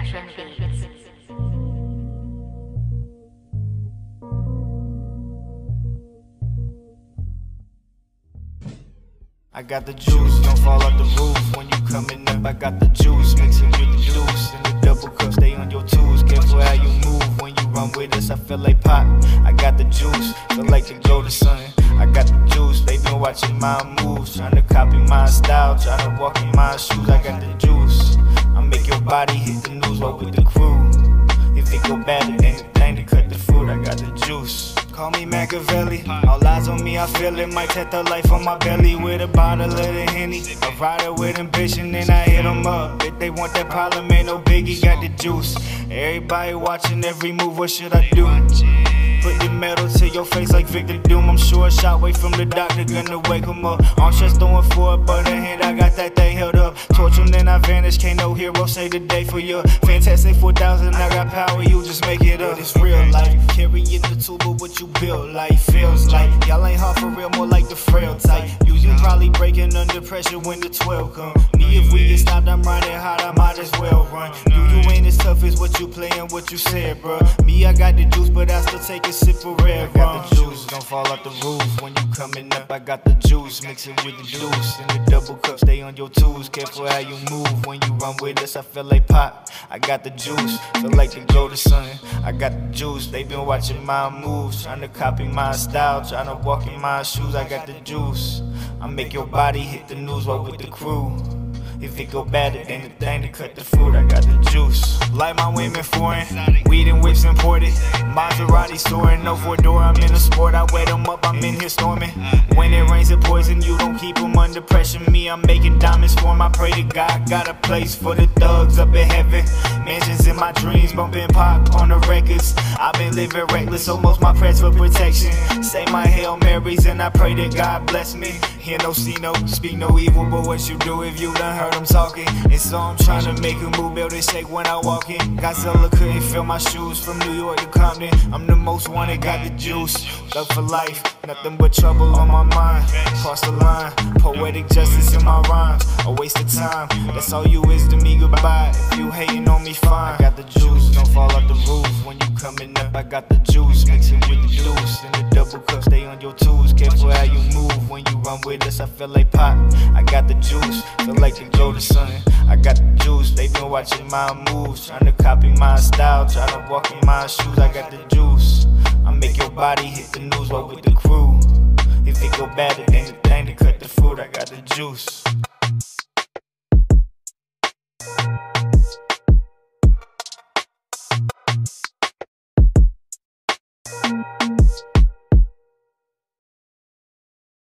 Fashion Beats. I got the juice, don't fall off the roof. When you coming up, I got the juice, mix it with the juice. And the double cup, stay on your toes. Careful how you move. When you run with us, I feel like pop. I got the juice, feel like the glow the sun. I got the juice, they been watching my moves. Trying to copy my style, trying to walk in my shoes. I got the juice, I make your body hit the news, walk with the crew. If it go bad, it ain't the thing to cut the fruit. I got the juice. Call me Machiavelli, all eyes on me, I feel it. Might take the life on my belly with a bottle of the Henny. A rider with ambition, and I hit them up. If they want that problem, ain't no biggie, got the juice. Everybody watching every move, what should I do? Put the metal to your face like Victor Doom. I'm sure a shot away from the doctor, gonna wake him up. I'm just throwing for it, but in hand I got that thing held up. Torch him, then I vanish, can't no hero save the day for you. Fantastic 4000, I got power, you just make it up. It's real life, carrying the tool, but what you build like feels like. Y'all ain't hard for real, more like the frail type. You probably breaking under pressure when the 12 come. Me, if we get stopped, I'm riding hot, I might as well run. You ain't as tough as what you playing, what you said, bruh. Me, I got the juice, but I still take a sip of red rum. I got the juice, don't fall off the roof. When you coming up, I got the juice, mix it with the juice. And the double cup, stay on your toes. Careful how you move. When you run with us, I feel like pop. I got the juice, feel like the glow the sun. I got the juice, they been watching my moves. Trying to copy my style, trying to walk in my shoes. I got the juice, I make your body hit the news, walk with the crew. If it go bad, it ain't the thing to cut the fruit. I got the juice. Like my women foreign, weed and whips imported. Maserati soaring, no four-door, I'm in the sport. I wet them up, I'm in here storming. When it rains, it poison, you don't keep them under pressure. Me, I'm making diamonds for 'em. I pray to God, got a place for the thugs up in heaven. Mansions in my dreams, bumping pop on the records. I've been living reckless, almost my prayers for protection. Say my Hail Marys and I pray that God bless me. Hear no, see no, speak no evil, but what you do if you done heard them talking? And so I'm trying to make a move, build a shake when I walk in. Godzilla couldn't feel my shoes from New York to Compton. I'm the most wanted, got the juice. Love for life, nothing but trouble on my mind. Cross the line, poetic justice in my rhymes. A waste of time, that's all you is to me, goodbye. If you hating on me, fine. I got the juice, don't fall off the roof. When you coming up, I got the juice, mix it with the juice. And the double cup, stay on your toes. Careful how you move. When you run with us, I feel like pop. I got the juice, feel like the glow the sun. I got the juice, they been watching my moves. Trying to copy my style, trying to walk in my shoes. I got the juice, I make your body hit the news, walk with the crew. If it go bad, it ain't the thing to cut the fruit. I got the juice.